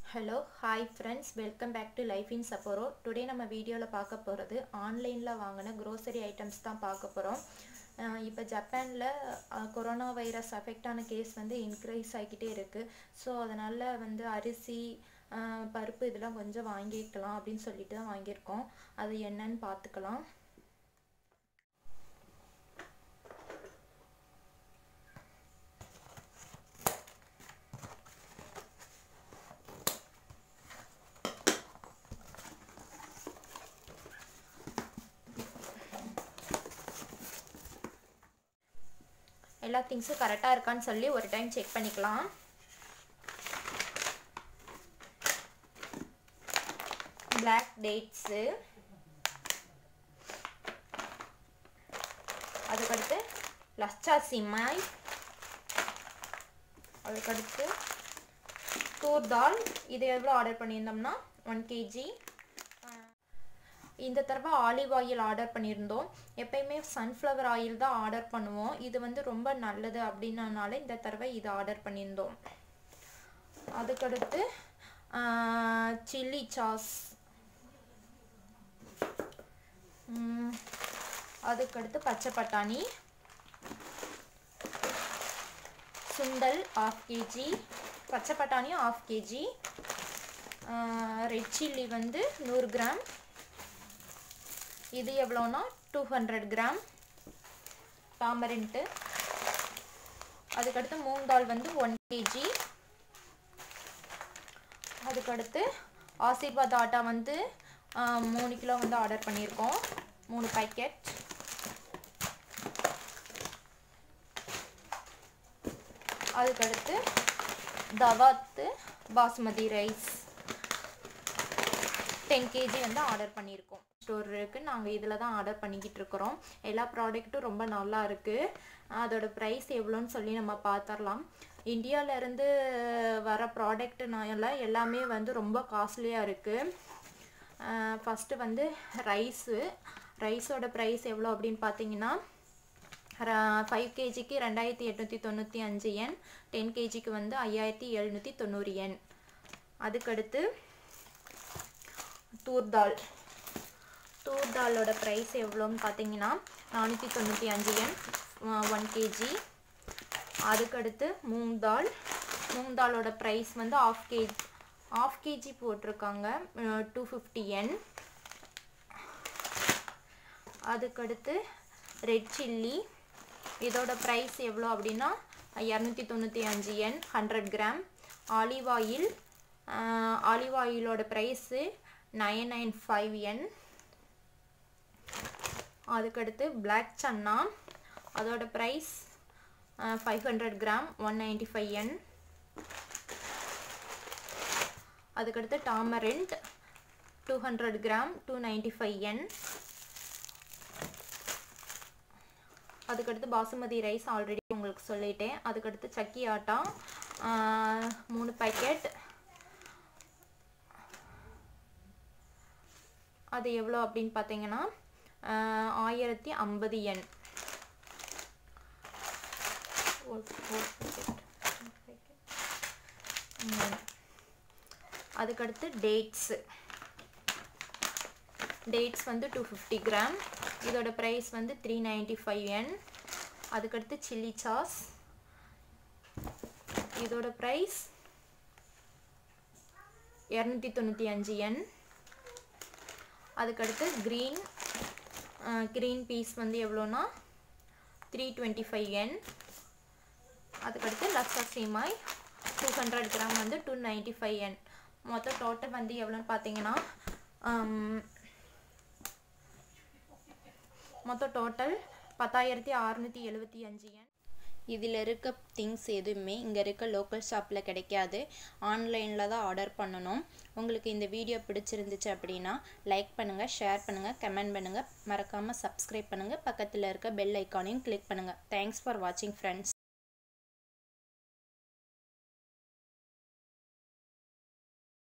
Hello, hi friends, welcome back to Life in Sapporo. Today நம்ம வீடியோல பார்க்க போறது ஆன்லைன்ல வாங்குன grocery items தான் பார்க்க போறோம். இப்போ ஜப்பான்ல கொரோனா வைரஸ் அஃபெக்ட் ஆன கேஸ் வந்து இன்க்ரீஸ் ஆகிட்டே இருக்கு. ஸோ அதனால வந்து அரிசி பருப்பு இதெல்லாம் கொஞ்சம் வாங்கிக்கலாம் அப்படின்னு சொல்லிட்டு தான் வாங்கியிருக்கோம். அது என்னன்னு பார்த்துக்கலாம். எல்லா திங்ஸும் கரெக்டாக இருக்கான்னு சொல்லி ஒரு டைம் செக் பண்ணிக்கலாம். பிளாக் டேட்ஸு, அதுக்கடுத்து லச்சா சிமாய், அதுக்கடுத்து தூர் தால். இது எவ்வளோ ஆர்டர் பண்ணியிருந்தோம்னா 1 kg. இந்த தடவை ஆலிவ் ஆயில் ஆர்டர் பண்ணியிருந்தோம். எப்பயுமே சன்ஃப்ளவர் ஆயில் தான் ஆர்டர் பண்ணுவோம். இது வந்து ரொம்ப நல்லது அப்படின்னனால இந்த தடவை இது ஆர்டர் பண்ணியிருந்தோம். அதுக்கடுத்து சில்லி சாஸ், அதுக்கடுத்து பச்சை பட்டாணி, சுண்டல் 1/2 kg, பச்சை பட்டாணியும் 1/2 kg, ரெட் சில்லி வந்து 100 கிராம். இது எவ்வளோனா 200 கிராம் டாமரின்ட்டு. அதுக்கடுத்து மூங் தால் வந்து 1 kg. அதுக்கடுத்து ஆசீர்வாத் ஆட்டா வந்து 3 கிலோ வந்து ஆர்டர் பண்ணியிருக்கோம், 3 பேக்கெட். அதுக்கடுத்து தவாத்து பாஸ்மதி ரைஸ் 10 kg வந்து ஆர்டர் பண்ணியிருக்கோம். ஸ்டோர் இருக்குது, நாங்கள் இதில் தான் ஆர்டர் பண்ணிக்கிட்டு இருக்கிறோம். எல்லா ப்ராடக்ட்டும் ரொம்ப நல்லா இருக்குது. அதோட ப்ரைஸ் எவ்வளோன்னு சொல்லி நம்ம பார்த்துடலாம். இந்தியாவிலேருந்து வர ப்ராடக்ட்னால எல்லாமே வந்து ரொம்ப காஸ்ட்லியாக இருக்குது. ஃபஸ்ட்டு வந்து ரைஸோட ப்ரைஸ் எவ்வளோ அப்படின்னு பார்த்தீங்கன்னா 5 kgக்கு 2895 yen, 10 kgக்கு வந்து 5790 yen. அதுக்கடுத்து தூர் தாலோட ப்ரைஸ் எவ்வளோன்னு பார்த்தீங்கன்னா 495 yen 1 kg. அதுக்கடுத்து மூங் தாலோட ப்ரைஸ் வந்து 1/2 kg போட்டிருக்காங்க, 250 yen. அதுக்கடுத்து ரெட் சில்லி, இதோட ப்ரைஸ் எவ்வளோ அப்படின்னா 295 yen 100 கிராம். ஆலிவ் ஆயிலோட ப்ரைஸு 995 yen. அதுக்கடுத்து பிளாக் சன்னா, அதோட ப்ரைஸ் 500 கிராம் 195 yen. அதுக்கடுத்து டாமரிண்ட் 200 கிராம் 295 yen. அதுக்கடுத்து பாசுமதி ரைஸ் ஆல்ரெடி உங்களுக்கு சொல்லிட்டேன். அதுக்கடுத்து சக்கி ஆட்டா 3 பேக்கெட். அது எவ்வளோ அப்படின்னு பார்த்தீங்கன்னா 1050 yen. அதுக்கடுத்து டேட்ஸ் வந்து 250 கிராம், இதோட ப்ரைஸ் வந்து 395 yen. அதுக்கடுத்து சில்லி சாஸ், இதோட ப்ரைஸ் 295 yen. அதுக்கடுத்து க்ரீன் பீஸ் வந்து எவ்வளோனா 325 yen. அதுக்கடுத்து லச்சா சீமாய் 200 கிராம் வந்து 295 yen. மொத்தம் டோட்டல் வந்து எவ்வளோன்னு பார்த்தீங்கன்னா மொத்தம் டோட்டல் 10,675 yen. இதில் இருக்க திங்ஸ் எதுவுமே இங்கே இருக்க லோக்கல் ஷாப்பில் கிடைக்காது, ஆன்லைனில் தான் ஆர்டர் பண்ணணும். உங்களுக்கு இந்த வீடியோ பிடிச்சிருந்துச்சு அப்படின்னா லைக் பண்ணுங்கள், ஷேர் பண்ணுங்கள், கமெண்ட் பண்ணுங்கள், மறக்காமல் சப்ஸ்கிரைப் பண்ணுங்கள், பக்கத்தில் இருக்க பெல் ஐக்கானையும் கிளிக் பண்ணுங்கள். தேங்க்ஸ் ஃபார் வாட்சிங் ஃப்ரெண்ட்ஸ்.